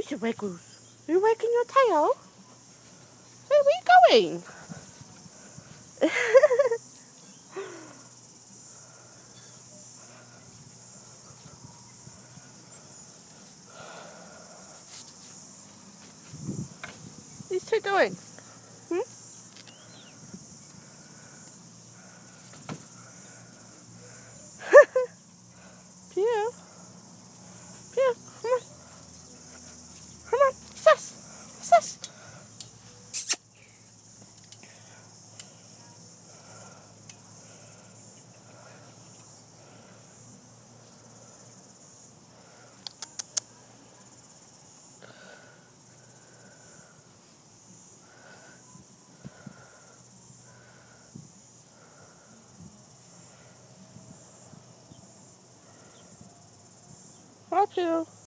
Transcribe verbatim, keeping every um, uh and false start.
Mister Wiggles, are you wagging your tail? Hey, where are you going? These two doing? Hmm? Pew. Pew, come on. Come on, sus. Sus. Hi, Pew.